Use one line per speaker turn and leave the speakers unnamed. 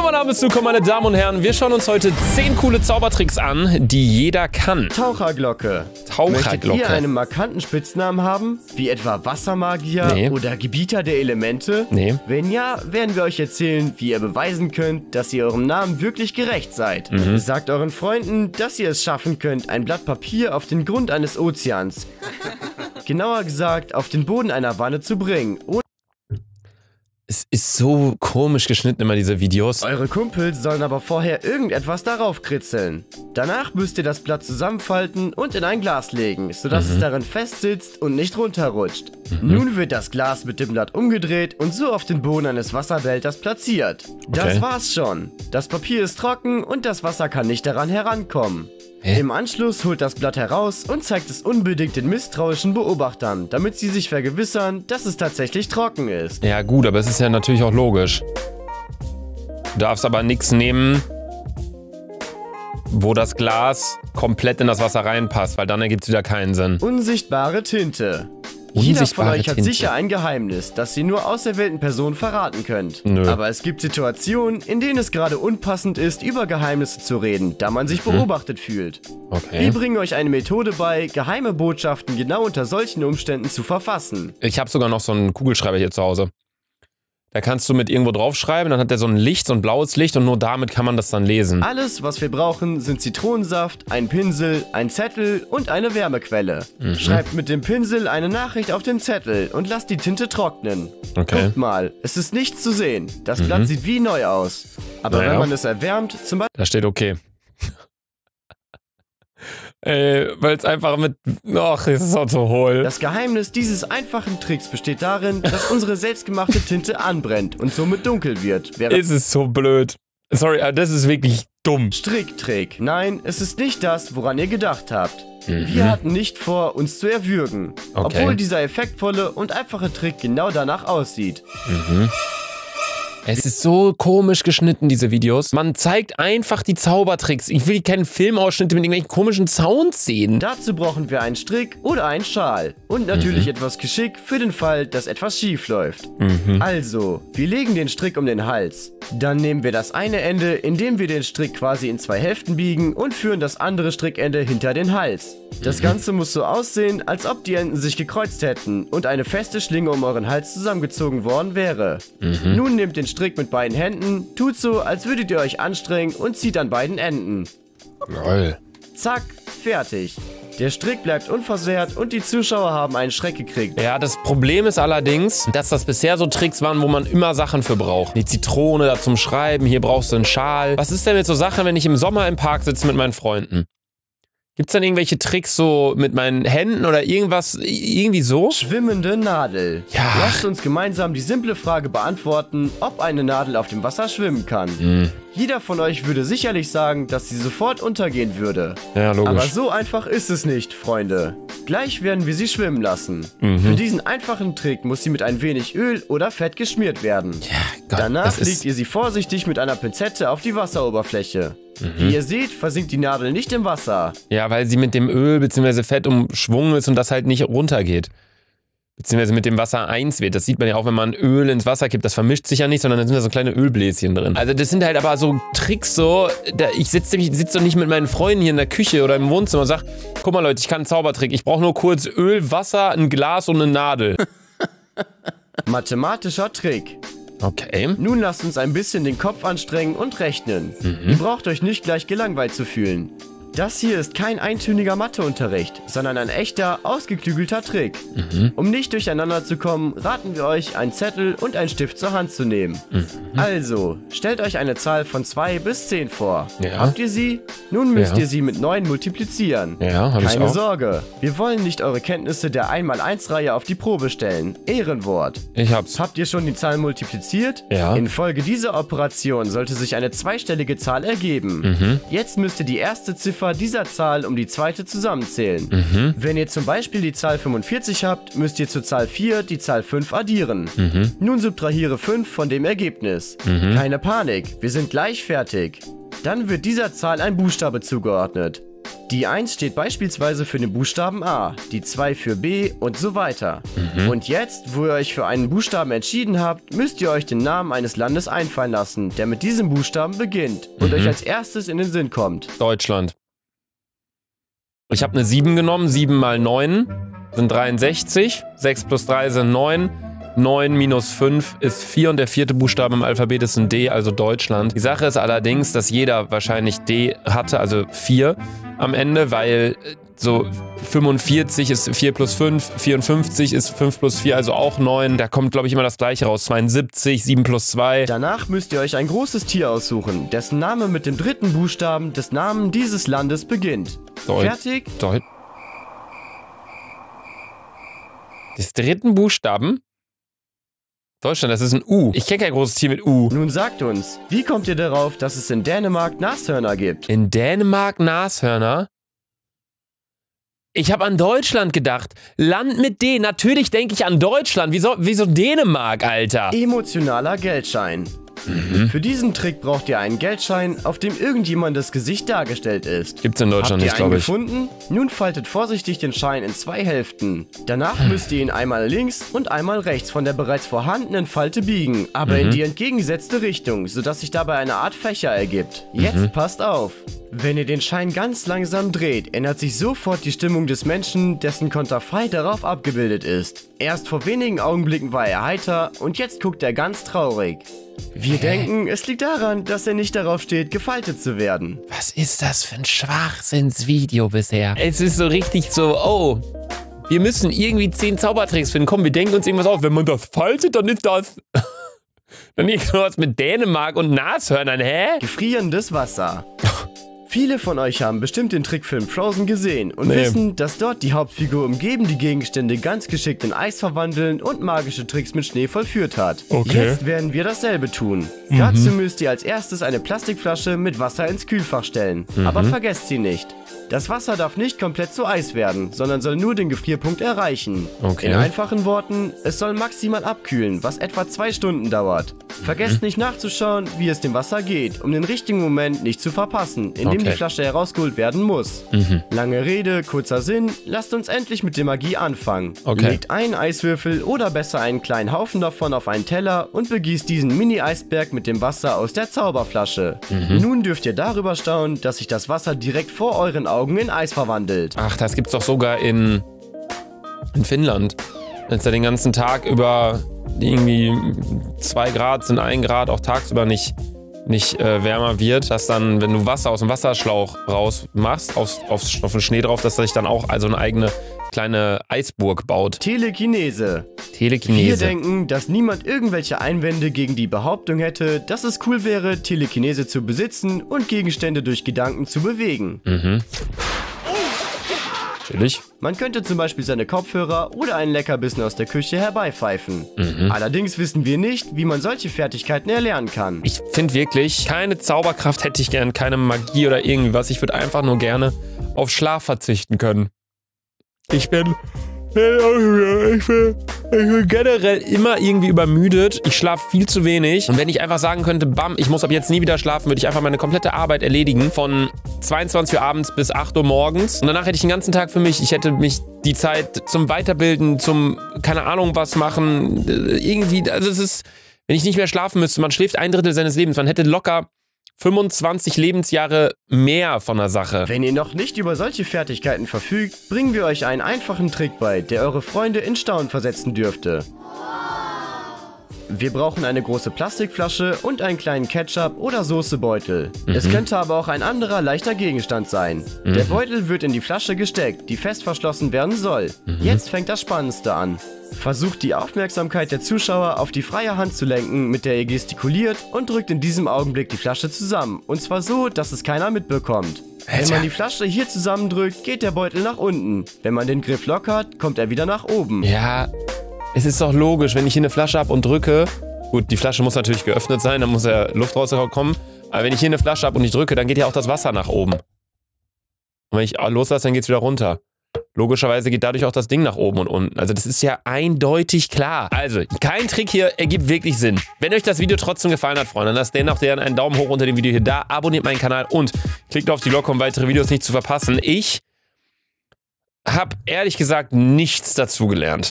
mein Name ist Luca, meine Damen und Herren. Wir schauen uns heute 10 coole Zaubertricks an, die jeder kann.
Taucherglocke. Möchtet ihr einen markanten Spitznamen haben? Wie etwa Wassermagier oder Gebieter der Elemente? Wenn ja, werden wir euch erzählen, wie ihr beweisen könnt, dass ihr eurem Namen wirklich gerecht seid. Sagt euren Freunden, dass ihr es schaffen könnt, ein Blatt Papier auf den Grund eines Ozeans, genauer gesagt auf den Boden einer Wanne zu bringen.
Es ist so komisch geschnitten immer, diese Videos.
Eure Kumpels sollen aber vorher irgendetwas darauf kritzeln. Danach müsst ihr das Blatt zusammenfalten und in ein Glas legen, sodass es darin fest sitzt und nicht runterrutscht. Nun wird das Glas mit dem Blatt umgedreht und so auf den Boden eines Wasserbehälters platziert. Das war's schon. Das Papier ist trocken und das Wasser kann nicht daran herankommen. Im Anschluss holt das Blatt heraus und zeigt es unbedingt den misstrauischen Beobachtern, damit sie sich vergewissern, dass es tatsächlich trocken ist.
Ja gut, aber es ist ja natürlich auch logisch. Du darfst aber nichts nehmen, wo das Glas komplett in das Wasser reinpasst, weil dann ergibt es wieder keinen Sinn.
Unsichtbare Tinte. Jeder von euch hat sicher ein Geheimnis, das ihr nur auserwählten Personen verraten könnt. Aber es gibt Situationen, in denen es gerade unpassend ist, über Geheimnisse zu reden, da man sich beobachtet fühlt. Wir bringen euch eine Methode bei, geheime Botschaften genau unter solchen Umständen zu verfassen.
Ich habe sogar noch so einen Kugelschreiber hier zu Hause. Da kannst du mit irgendwo draufschreiben, dann hat der so ein Licht, so ein blaues Licht und nur damit kann man das dann lesen.
Alles, was wir brauchen, sind Zitronensaft, ein Pinsel, ein Zettel und eine Wärmequelle. Schreibt mit dem Pinsel eine Nachricht auf den Zettel und lasst die Tinte trocknen. Guckt mal, es ist nichts zu sehen. Das Blatt sieht wie neu aus. Aber wenn man es erwärmt, zum Beispiel...
Da steht okay. Weil es einfach mit... Ach, es ist auch so hohl.
Das Geheimnis dieses einfachen Tricks besteht darin, dass unsere selbstgemachte Tinte anbrennt und somit dunkel wird.
Es ist so blöd. Sorry, aber das ist wirklich dumm.
Stricktrick. Nein, es ist nicht das, woran ihr gedacht habt. Wir hatten nicht vor, uns zu erwürgen. Obwohl dieser effektvolle und einfache Trick genau danach aussieht.
Es ist so komisch geschnitten, diese Videos. Man zeigt einfach die Zaubertricks. Ich will keinen Filmausschnitt mit irgendwelchen komischen Sounds sehen.
Dazu brauchen wir einen Strick oder einen Schal. Und natürlich etwas Geschick für den Fall, dass etwas schief läuft. Also, wir legen den Strick um den Hals. Dann nehmen wir das eine Ende, indem wir den Strick quasi in 2 Hälften biegen und führen das andere Strickende hinter den Hals. Das Ganze muss so aussehen, als ob die Enden sich gekreuzt hätten und eine feste Schlinge um euren Hals zusammengezogen worden wäre. Nun nehmt den Strick mit beiden Händen, tut so, als würdet ihr euch anstrengen und zieht an beiden Enden.
Lol.
Zack, fertig. Der Strick bleibt unversehrt und die Zuschauer haben einen Schreck gekriegt.
Ja, das Problem ist allerdings, dass das bisher so Tricks waren, wo man immer Sachen für braucht. Die Zitrone da zum Schreiben, hier brauchst du einen Schal. Was ist denn mit so Sachen, wenn ich im Sommer im Park sitze mit meinen Freunden? Gibt's dann irgendwelche Tricks so mit meinen Händen oder irgendwas, irgendwie so?
Schwimmende Nadel.
Ja.
Lasst uns gemeinsam die simple Frage beantworten, ob eine Nadel auf dem Wasser schwimmen kann. Jeder von euch würde sicherlich sagen, dass sie sofort untergehen würde.
Ja, logisch.
Aber so einfach ist es nicht, Freunde. Gleich werden wir sie schwimmen lassen. Für diesen einfachen Trick muss sie mit ein wenig Öl oder Fett geschmiert werden.
Ja, Gott,
danach legt ihr sie vorsichtig mit einer Pinzette auf die Wasseroberfläche. Wie ihr seht, versinkt die Nadel nicht im Wasser.
Ja, weil sie mit dem Öl bzw. Fett umschwungen ist und das halt nicht runtergeht. Beziehungsweise mit dem Wasser eins wird. Das sieht man ja auch, wenn man Öl ins Wasser kippt. Das vermischt sich ja nicht, sondern da sind da so kleine Ölbläschen drin. Also das sind halt aber so Tricks so. Ich sitze doch nicht mit meinen Freunden hier in der Küche oder im Wohnzimmer und sag, guck mal Leute, ich kann einen Zaubertrick. Ich brauche nur kurz Öl, Wasser, ein Glas und eine Nadel.
Mathematischer Trick.
Okay.
Nun lasst uns ein bisschen den Kopf anstrengen und rechnen. Ihr braucht euch nicht gleich gelangweilt zu fühlen. Das hier ist kein eintöniger Matheunterricht, sondern ein echter, ausgeklügelter Trick. Um nicht durcheinander zu kommen, raten wir euch, einen Zettel und einen Stift zur Hand zu nehmen. Also, stellt euch eine Zahl von 2 bis 10 vor.
Ja.
Habt ihr sie? Nun müsst ihr sie mit 9 multiplizieren.
Ja, hab ich auch.
Keine Sorge, wir wollen nicht eure Kenntnisse der 1×1-Reihe auf die Probe stellen. Ehrenwort.
Ich hab's.
Habt ihr schon die Zahlen multipliziert?
Ja.
Infolge dieser Operation sollte sich eine zweistellige Zahl ergeben. Jetzt müsst ihr die erste Ziffer dieser Zahl um die zweite zusammenzählen. Wenn ihr zum Beispiel die Zahl 45 habt, müsst ihr zur Zahl 4 die Zahl 5 addieren. Nun subtrahiere 5 von dem Ergebnis. Keine Panik, wir sind gleich fertig. Dann wird dieser Zahl ein Buchstabe zugeordnet. Die 1 steht beispielsweise für den Buchstaben A, die 2 für B und so weiter. Und jetzt, wo ihr euch für einen Buchstaben entschieden habt, müsst ihr euch den Namen eines Landes einfallen lassen, der mit diesem Buchstaben beginnt und euch als erstes in den Sinn kommt.
Deutschland. Ich habe eine 7 genommen. 7 mal 9 sind 63. 6 plus 3 sind 9. 9 minus 5 ist 4 und der 4. Buchstabe im Alphabet ist ein D, also Deutschland. Die Sache ist allerdings, dass jeder wahrscheinlich D hatte, also 4 am Ende, weil so 45 ist 4 plus 5, 54 ist 5 plus 4, also auch 9. Da kommt, glaube ich, immer das gleiche raus. 72, 7 plus 2.
Danach müsst ihr euch ein großes Tier aussuchen, dessen Name mit dem 3. Buchstaben des Namens dieses Landes beginnt. Fertig?
Des 3. Buchstaben? Deutschland, das ist ein U. Ich kenne kein großes Tier mit U.
Nun sagt uns, wie kommt ihr darauf, dass es in Dänemark Nashörner gibt?
In Dänemark Nashörner? Ich habe an Deutschland gedacht. Land mit D. Natürlich denke ich an Deutschland. Wieso Dänemark, Alter?
Emotionaler Geldschein. Für diesen Trick braucht ihr einen Geldschein, auf dem irgendjemandes Gesicht dargestellt ist.
Gibt's in Deutschland nicht, glaube ich.
Habt ihr einen gefunden? Nun faltet vorsichtig den Schein in 2 Hälften. Danach müsst ihr ihn einmal links und einmal rechts von der bereits vorhandenen Falte biegen, aber in die entgegengesetzte Richtung, sodass sich dabei eine Art Fächer ergibt. Jetzt passt auf! Wenn ihr den Schein ganz langsam dreht, ändert sich sofort die Stimmung des Menschen, dessen Konterfei darauf abgebildet ist. Erst vor wenigen Augenblicken war er heiter und jetzt guckt er ganz traurig. Wir denken, es liegt daran, dass er nicht darauf steht, gefaltet zu werden.
Was ist das für ein Schwachsinnsvideo bisher? Es ist so richtig so, oh, wir müssen irgendwie 10 Zaubertricks finden. Komm, wir denken uns irgendwas auf. Wenn man das faltet, dann ist das... dann irgendwas mit Dänemark und Nashörnern, hä?
Gefrierendes Wasser. Viele von euch haben bestimmt den Trickfilm Frozen gesehen und wissen, dass dort die Hauptfigur umgeben die Gegenstände ganz geschickt in Eis verwandeln und magische Tricks mit Schnee vollführt hat. Jetzt werden wir dasselbe tun. Dazu müsst ihr als erstes eine Plastikflasche mit Wasser ins Kühlfach stellen. Aber vergesst sie nicht. Das Wasser darf nicht komplett zu Eis werden, sondern soll nur den Gefrierpunkt erreichen. In einfachen Worten, es soll maximal abkühlen, was etwa 2 Stunden dauert. Vergesst nicht nachzuschauen, wie es dem Wasser geht, um den richtigen Moment nicht zu verpassen, in dem die Flasche herausgeholt werden muss. Lange Rede, kurzer Sinn, lasst uns endlich mit der Magie anfangen. Legt einen Eiswürfel oder besser einen kleinen Haufen davon auf einen Teller und begießt diesen Mini-Eisberg mit dem Wasser aus der Zauberflasche. Nun dürft ihr darüber staunen, dass sich das Wasser direkt vor euren Augen in Eis verwandelt.
Ach, das gibt's doch sogar in Finnland. Wenn es da den ganzen Tag über irgendwie 2 Grad sind, 1 Grad, auch tagsüber nicht wärmer wird, dass dann, wenn du Wasser aus dem Wasserschlauch rausmachst, auf den Schnee drauf, dass sich dann auch also eine eigene kleine Eisburg baut.
Telekinese. Wir denken, dass niemand irgendwelche Einwände gegen die Behauptung hätte, dass es cool wäre, Telekinese zu besitzen und Gegenstände durch Gedanken zu bewegen.
Natürlich.
Man könnte zum Beispiel seine Kopfhörer oder einen Leckerbissen aus der Küche herbeipfeifen. Allerdings wissen wir nicht, wie man solche Fertigkeiten erlernen kann.
Ich finde wirklich, keine Zauberkraft hätte ich gern, keine Magie oder irgendwas. Ich würde einfach nur gerne auf Schlaf verzichten können. Ich bin generell immer irgendwie übermüdet. Ich schlafe viel zu wenig. Und wenn ich einfach sagen könnte, bam, ich muss ab jetzt nie wieder schlafen, würde ich einfach meine komplette Arbeit erledigen. Von 22 Uhr abends bis 8 Uhr morgens. Und danach hätte ich den ganzen Tag für mich. Ich hätte mich die Zeit zum Weiterbilden, zum keine Ahnung was machen. Irgendwie, also es ist, wenn ich nicht mehr schlafen müsste, man schläft 1/3 seines Lebens. Man hätte locker 25 Lebensjahre mehr von der Sache.
Wenn ihr noch nicht über solche Fertigkeiten verfügt, bringen wir euch einen einfachen Trick bei, der eure Freunde in Staunen versetzen dürfte. Wir brauchen eine große Plastikflasche und einen kleinen Ketchup- oder Soßebeutel. Es könnte aber auch ein anderer leichter Gegenstand sein. Der Beutel wird in die Flasche gesteckt, die fest verschlossen werden soll. Jetzt fängt das Spannendste an. Versucht die Aufmerksamkeit der Zuschauer auf die freie Hand zu lenken, mit der ihr gestikuliert, und drückt in diesem Augenblick die Flasche zusammen. Und zwar so, dass es keiner mitbekommt. Wenn man die Flasche hier zusammendrückt, geht der Beutel nach unten. Wenn man den Griff lockert, kommt er wieder nach oben.
Ja, es ist doch logisch, wenn ich hier eine Flasche habe und drücke. Gut, die Flasche muss natürlich geöffnet sein, dann muss ja Luft rauskommen. Aber wenn ich hier eine Flasche habe und ich drücke, dann geht ja auch das Wasser nach oben. Und wenn ich loslasse, dann geht es wieder runter. Logischerweise geht dadurch auch das Ding nach oben und unten. Also das ist ja eindeutig klar. Also, kein Trick hier ergibt wirklich Sinn. Wenn euch das Video trotzdem gefallen hat, Freunde, dann lasst dennoch einen Daumen hoch unter dem Video hier da, abonniert meinen Kanal und klickt auf die Glocke, um weitere Videos nicht zu verpassen. Ich habe ehrlich gesagt nichts dazugelernt.